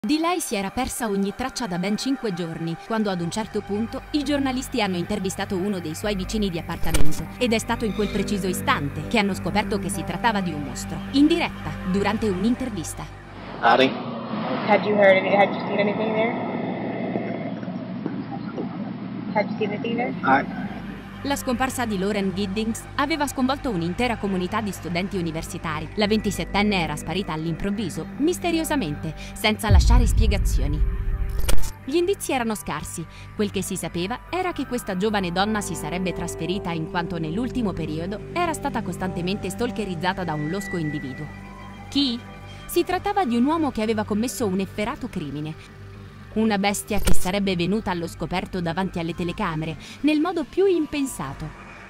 Di lei si era persa ogni traccia da ben 5 giorni, quando ad un certo punto i giornalisti hanno intervistato uno dei suoi vicini di appartamento ed è stato in quel preciso istante che hanno scoperto che si trattava di un mostro, in diretta, durante un'intervista. Howdy. Had you seen anything there? Had you seen anything there? La scomparsa di Lauren Giddings aveva sconvolto un'intera comunità di studenti universitari. La 27enne era sparita all'improvviso, misteriosamente, senza lasciare spiegazioni. Gli indizi erano scarsi. Quel che si sapeva era che questa giovane donna si sarebbe trasferita in quanto nell'ultimo periodo era stata costantemente stalkerizzata da un losco individuo. Chi? Si trattava di un uomo che aveva commesso un efferato crimine. Una bestia che sarebbe venuta allo scoperto davanti alle telecamere, nel modo più impensato.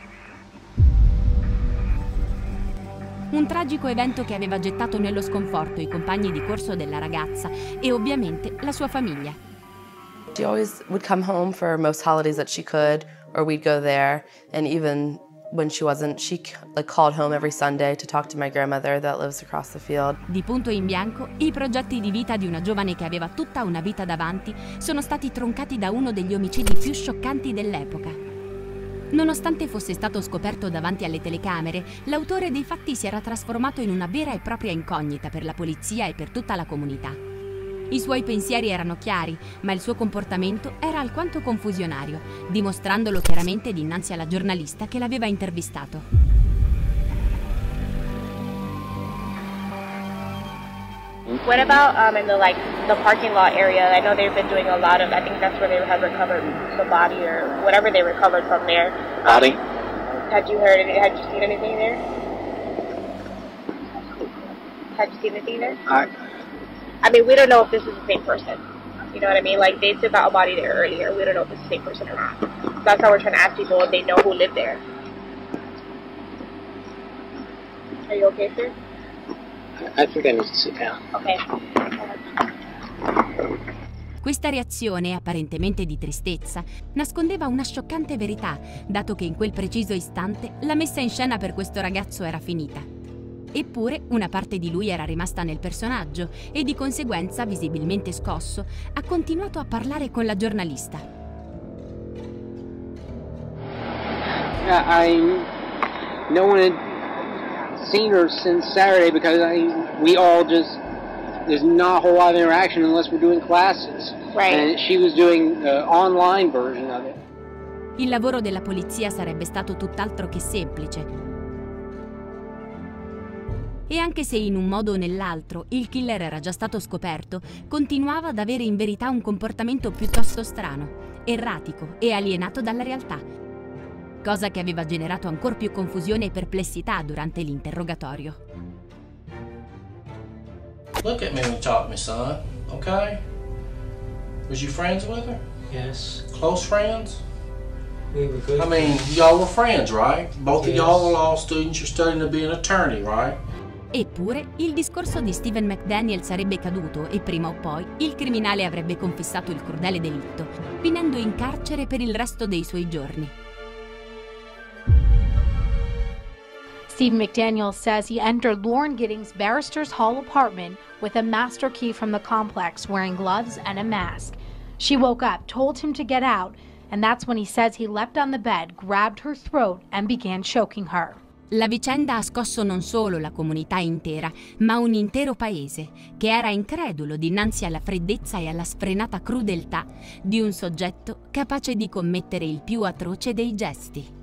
Un tragico evento che aveva gettato nello sconforto i compagni di corso della ragazza e ovviamente la sua famiglia. She always would come home for most holidays that she could, or we'd go there, and even when she wasn't, she called home every Sunday to talk to my grandmother that lives across the field. Di punto in bianco, i progetti di vita di una giovane che aveva tutta una vita davanti sono stati troncati da uno degli omicidi più scioccanti dell'epoca. Nonostante fosse stato scoperto davanti alle telecamere, l'autore dei fatti si era trasformato in una vera e propria incognita per la polizia e per tutta la comunità. I suoi pensieri erano chiari, ma il suo comportamento era alquanto confusionario, dimostrandolo chiaramente dinanzi alla giornalista che l'aveva intervistato. What about in the parking lot area? I know they've been doing a lot of. I think that's where they have recovered the body or whatever they recovered from there. Howdy. Had you seen anything there? Had you seen anything there? I mean, we don't know if this is the same person. You know what I mean? Like, they took out a body there earlier. We don't know if it's the same person or not. So that's how we're trying to ask people if they know who lived there. Are you okay, sir? I think I need to sit down. Okay. Questa reazione, apparentemente di tristezza, nascondeva una scioccante verità, dato che in quel preciso istante la messa in scena per questo ragazzo era finita. Eppure una parte di lui era rimasta nel personaggio e di conseguenza, visibilmente scosso, ha continuato a parlare con la giornalista. No one had seen her since Saturday because there's not a whole lot of interaction unless we're doing classes. Right. And she was doing the online version of it. Il lavoro della polizia sarebbe stato tutt'altro che semplice. E anche se in un modo o nell'altro il killer era già stato scoperto, continuava ad avere in verità un comportamento piuttosto strano, erratico e alienato dalla realtà, cosa che aveva generato ancor più confusione e perplessità durante l'interrogatorio. Look at me when you talk to me, son, okay? Was you friends with her? Yes. Close friends? We were good. I mean, y'all were friends, right? Both Yes. of y'all are law students, you're studying to be an attorney, right? Eppure, il discorso di Stephen McDaniel sarebbe caduto e prima o poi il criminale avrebbe confessato il crudele delitto, finendo in carcere per il resto dei suoi giorni. Steve McDaniel says he entered Lauren Giddings' Barrister's Hall apartment with a master key from the complex, wearing gloves and a mask. She woke up, told him to get out, and that's when he says he leapt on the bed, grabbed her throat, and began choking her. La vicenda ha scosso non solo la comunità intera, ma un intero paese, che era incredulo dinanzi alla freddezza e alla sfrenata crudeltà di un soggetto capace di commettere il più atroce dei gesti.